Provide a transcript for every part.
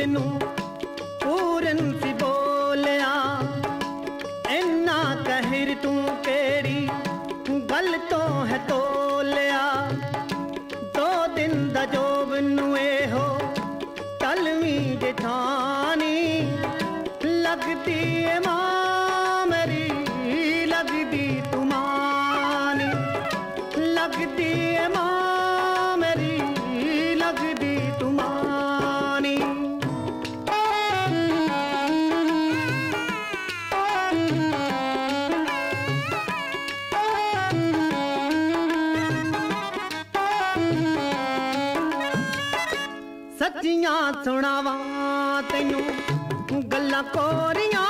नू पूरन सी बोलिया इन्ना कहर तू केड़ी गल तो है तोलिया। 2 दिन दा जोब नू हो टलवी जेठानी लगदी है मां मेरी लगदी तुमानी लगदी है मां मेरी लगदी तुमानी। सच्चियां सुनावा तैनू गल्लां कोरियां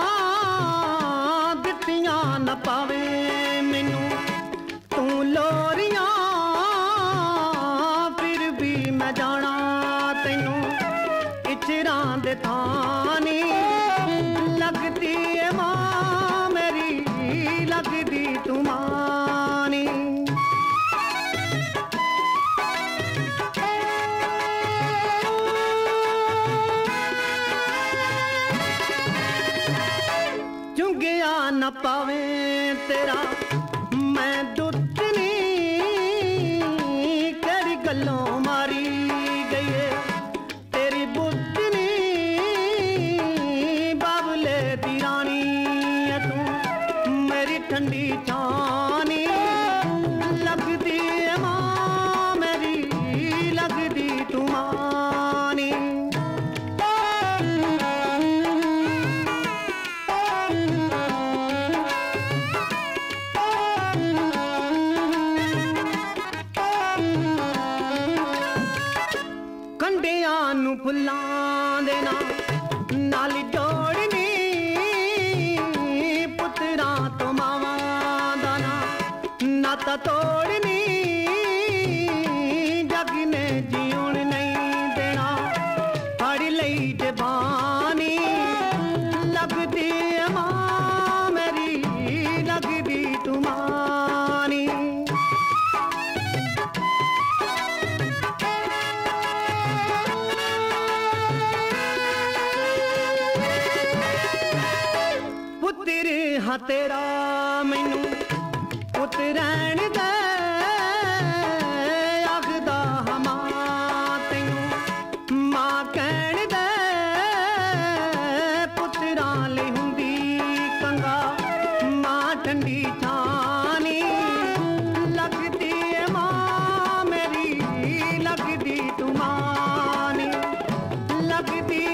दित्तियां न पावे मैनू तू लोरियां फिर भी मैं जाना तैनू इचरां दे थानी लगदी है मां मेरी लगदी तुमानी। चुंगिया न पावे तेरा मैं दुत्तनी करी गल्लों मारी गई तेरी बुद्धनी बाबले दी रानी है तू मेरी ठंडी छानी लगदी है मां मेरी लगदी तुमानी। कंडियां नू फुल्लां दे नाल जोड़नी पुत्रां तो मावां दा नाता तोड़नी जग ने जीउण नहीं देना फड़ लई जबानी लगदी है मां मेरी लगदी तुमानी। पुत्र हाँ तेरा मैनू पुत रहन दे आखदा हमा तैनू मां कहन दे पुत्रां लई हुंदी कंगा मां ठंडी छानी लगदी है मां मेरी लगदी तुमानी लगदी